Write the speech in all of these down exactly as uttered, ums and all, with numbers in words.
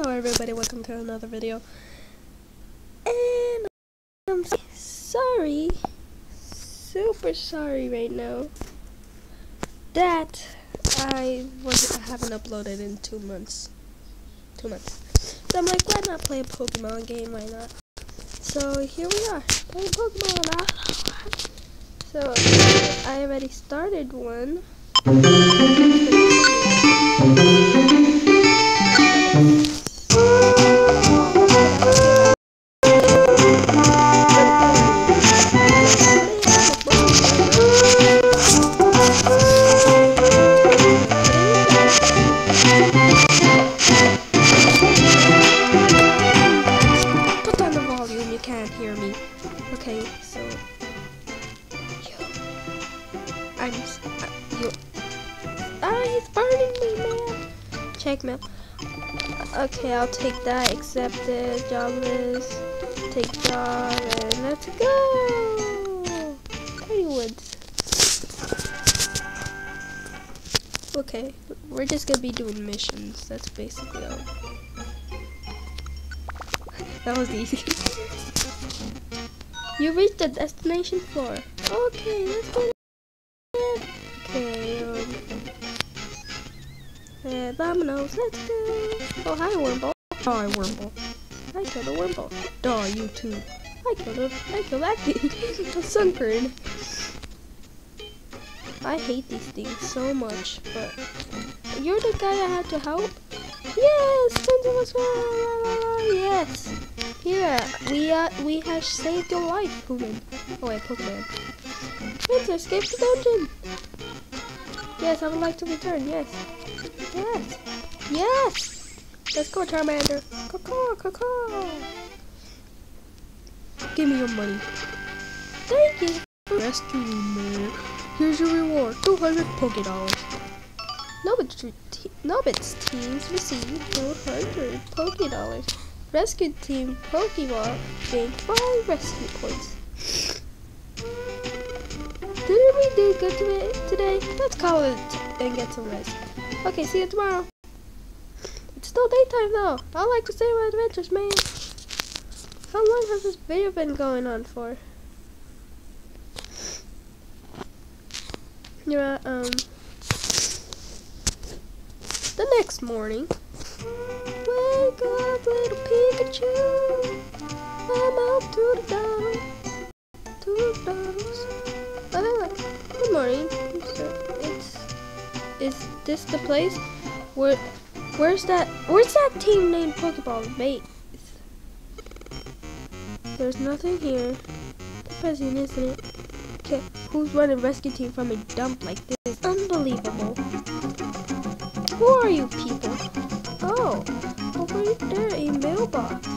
Hello everybody, welcome to another video. And I'm sorry, super sorry right now that I wasn't I haven't uploaded in two months. Two months. So I'm like, why not play a Pokemon game? Why not? So here we are, playing Pokemon. So I already started one. Put down the volume, you can't hear me. Okay, so you, I'm uh, you. Ah, he's burning me, man. Check mail. Okay, I'll take that. Accepted. Jobless. Take job and let's go. Tiny Woods. Okay, we're just gonna be doing missions. That's basically all. That was easy. You reached the destination floor. Okay, let's go. Okay, um, uh, Dominoes, let's go. Oh, hi, Wormball. Oh, hi, Wormball. I killed a Wormball. Duh, you too. I killed a, I killed that thing. A Sunkern. I hate these things so much, but you're the guy I had to help? Yes, yes. Here, we uh, we have saved your life, Pokemon. Oh wait, Pokemon. Let's escape the dungeon. Yes, I would like to return. Yes, yes, yes. Let's go, Charmander. Caw-caw, caw-caw. Give me your money. Thank you for rescuing me. Here's your reward, two hundred Poké Dollars. Nobbit's, te Nobbit's teams receive two hundred Poké Dollars. Rescue Team Pokeball gain five rescue points. Didn't we do good today? today? Let's call it and get some rest. Okay, see you tomorrow. It's still daytime though. I like to save my adventures, man. How long has this video been going on for? You're at, um, the next morning. Wake up, little Pikachu. I'm out to the dogs. To the dogs. Oh, good morning. It's, is this the place? Where, where's that, where's that team named Pokeball base? There's nothing here. Depressing, isn't it? Okay, who's running rescue team from a dump like this? Unbelievable. Who are you people? Oh, over there, a mailbox.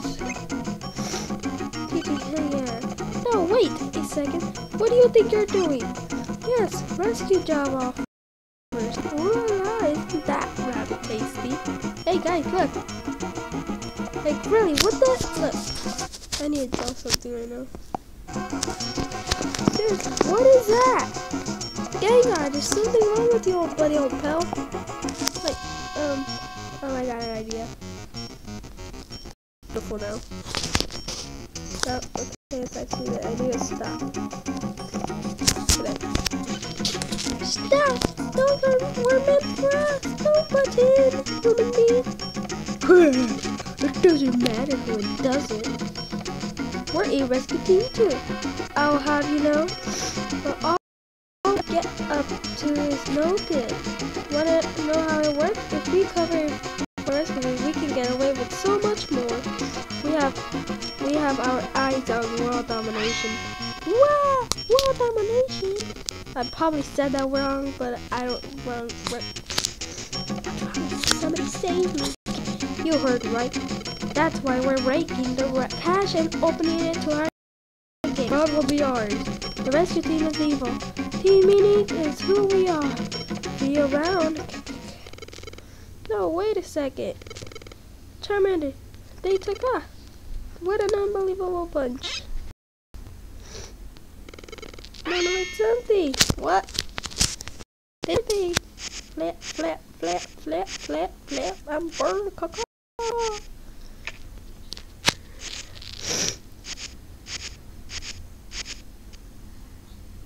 Yeah. No, wait a second. What do you think you're doing? Yes, rescue job offers. Voila, isn't that rather tasty? Hey guys, look. Like really, what the? Look, I need to tell something right now. Seriously, what is that? Gengar, there's something wrong with you, old buddy, old pal. Like, um, oh, I got an idea. Beautiful now. Stop. Okay, it's actually the idea. Stop. Okay. Stop! Those are we're meant for us. Don't butt in, human being. It doesn't matter who it doesn't. We're a rescue team too. Oh, how do you know? We're all get up to is no good. Wanna know how it works? If we cover for rescue, we can get away with so much more. We have we have our eyes on world domination. Wow, world domination. I probably said that wrong, but I don't wrong. Somebody save me. You heard right. That's why we're raking the cash and opening it to our game. God will be ours. The rescue team is evil. Team meaning is who we are. Be around. No, wait a second. Charmander, they took off. What an unbelievable bunch. No, no, it's empty. What? Empty. Flap, flap, flap, flap, flap, flap. I'm burning. Caw-caw.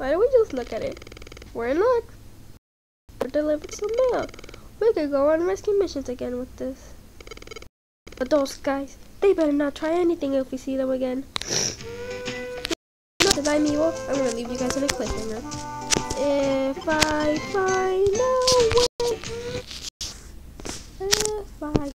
Why don't we just look at it? We're in luck. We delivered some mail. We could go on rescue missions again with this. But those guys, they better not try anything if we see them again. Because I'm evil, I'm gonna leave you guys in a cliffhanger. If I find a way, if I